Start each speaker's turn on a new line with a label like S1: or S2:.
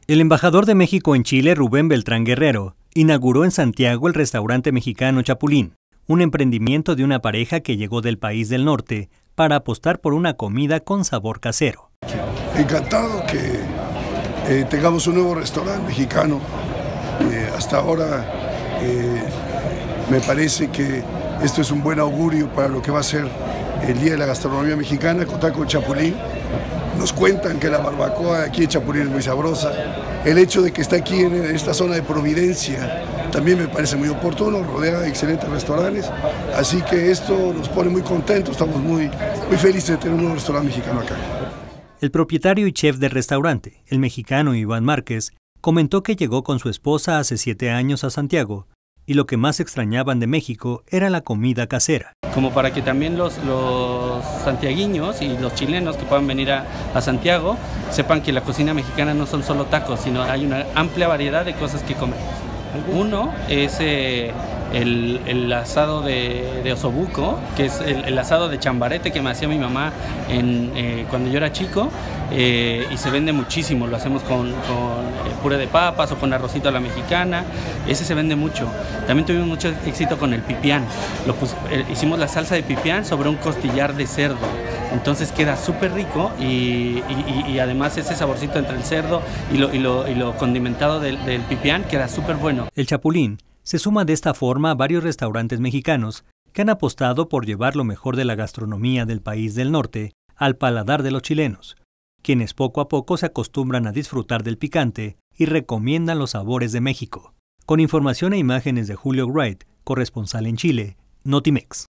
S1: El embajador de México en Chile, Rubén Beltrán Guerrero, inauguró en Santiago el restaurante mexicano Chapulín, un emprendimiento de una pareja que llegó del país del norte para apostar por una comida con sabor casero.
S2: Encantado que tengamos un nuevo restaurante mexicano. Hasta ahora me parece que esto es un buen augurio para lo que va a ser el Día de la Gastronomía Mexicana, contar con Chapulín. Nos cuentan que la barbacoa aquí en Chapulín es muy sabrosa. El hecho de que está aquí en esta zona de Providencia también me parece muy oportuno, rodea de excelentes restaurantes. Así que esto nos pone muy contentos, estamos muy felices de tener un nuevo restaurante mexicano acá.
S1: El propietario y chef del restaurante, el mexicano Iván Márquez, comentó que llegó con su esposa hace 7 años a Santiago y lo que más extrañaban de México era la comida casera.
S3: Como para que también los santiaguiños y los chilenos que puedan venir a Santiago sepan que la cocina mexicana no son solo tacos, sino hay una amplia variedad de cosas que comer. Uno es el asado de osobuco, que es el asado de chambarete que me hacía mi mamá cuando yo era chico, y se vende muchísimo. Lo hacemos con puré de papas o con arrocito a la mexicana. Ese se vende mucho. También tuvimos mucho éxito con el pipián. Hicimos la salsa de pipián sobre un costillar de cerdo. Entonces queda súper rico y además ese saborcito entre el cerdo y lo condimentado del pipián queda súper bueno.
S1: El Chapulín se suma de esta forma a varios restaurantes mexicanos que han apostado por llevar lo mejor de la gastronomía del país del norte al paladar de los chilenos, quienes poco a poco se acostumbran a disfrutar del picante y recomiendan los sabores de México. Con información e imágenes de Julio Wright, corresponsal en Chile, Notimex.